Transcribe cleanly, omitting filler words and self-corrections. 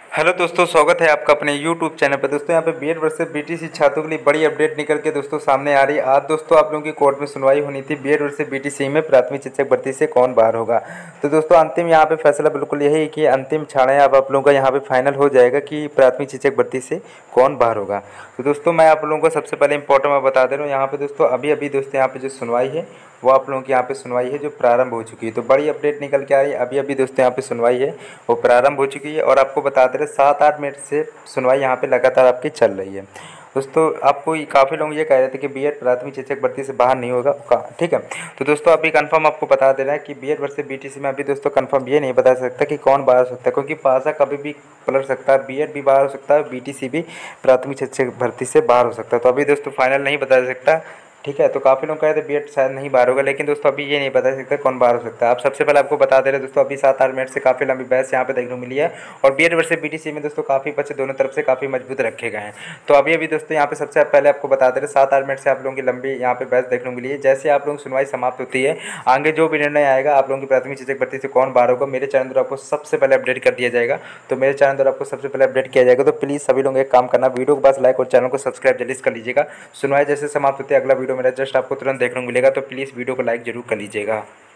Hello दोस्तों, स्वागत है आपका अपने यूट्यूब चैनल पर। दोस्तों यहाँ पे बीएड वर्सेस बीटीसी छात्रों के लिए बड़ी अपडेट निकल के दोस्तों सामने आ रही है। आज दोस्तों आप लोगों की कोर्ट में सुनवाई होनी थी, बीएड वर्सेस बीटीसी में प्राथमिक शिक्षक भर्ती से कौन बाहर होगा। तो दोस्तों अंतिम यहाँ पे फैसला बिल्कुल यही है कि अंतिम क्षण है, अब आप लोगों का यहाँ पे फाइनल हो जाएगा कि प्राथमिक शिक्षक भर्ती से कौन बाहर होगा। तो दोस्तों मैं आप लोगों को सबसे पहले इंपॉर्टेंट मैं बता दे रहा हूँ, यहाँ पे दोस्तों अभी दोस्तों यहाँ पे जो सुनवाई है वो आप लोगों की यहाँ पे सुनवाई है जो प्रारंभ हो चुकी है। तो बड़ी अपडेट निकल के आ रही है, अभी दोस्तों यहाँ पे सुनवाई है वो प्रारंभ हो चुकी है। और आपको बता दे रहे 7-8 मिनट से सुनवाई यहाँ पे लगातार आपकी चल रही है। दोस्तों आपको काफ़ी लोग ये कह रहे थे कि बीएड प्राथमिक शिक्षक भर्ती से बाहर नहीं होगा ठीक है। तो दोस्तों अभी कंफर्म आपको बता दे रहा है कि बीएड वर्सेस बीटीसी में अभी दोस्तों कंफर्म ये नहीं बता सकता कि कौन बाहर हो सकता है, क्योंकि पासा कभी भी पलट सकता है, बीएड भी बाहर हो सकता है, बीटीसी भी प्राथमिक शिक्षक भर्ती से बाहर हो सकता है। तो अभी दोस्तों फाइनल नहीं बता सकता, ठीक है। तो काफ़ी लोग कह रहे थे बीएड शायद नहीं बाहर होगा, लेकिन दोस्तों अभी ये नहीं बता सकते कौन बाहर हो सकता है। आप सबसे पहले आपको बता दे रहे दोस्तों अभी 7-8 मिनट से काफ़ी लंबी बहस यहाँ पे देखने को मिली है। और बीएड वर्सेस बीटीसी में दोस्तों काफ़ी बच्चे दोनों तरफ से काफ़ी मजबूत रखे गए हैं। तो अभी दोस्तों यहाँ पे सबसे पहले आपको बता दे रहे 7-8 मिनट से आप लोगों की लंबी यहाँ पे बहस देखने को मिली है। जैसे आप लोगों की सुनवाई समाप्त होती है, आगे जो भी निर्णय आएगा आप लोगों की प्राथमिक शिक्षक भर्ती से कौन बाहर होगा, मेरे चैनल द्वारा आपको सबसे पहले अपडेट कर दिया जाएगा। तो मेरे चैनल द्वारा आपको सबसे पहले अपडेट किया जाएगा। तो प्लीज़ सभी लोग एक काम करना, वीडियो को बस लाइक और चैनल को सब्सक्राइब जल्दी कर लीजिएगा। सुनवाई जैसे समाप्त होती है अगला वीडियो मेरा जस्ट आपको तुरंत देखने को मिलेगा। तो प्लीज़ वीडियो को लाइक जरूर कर लीजिएगा।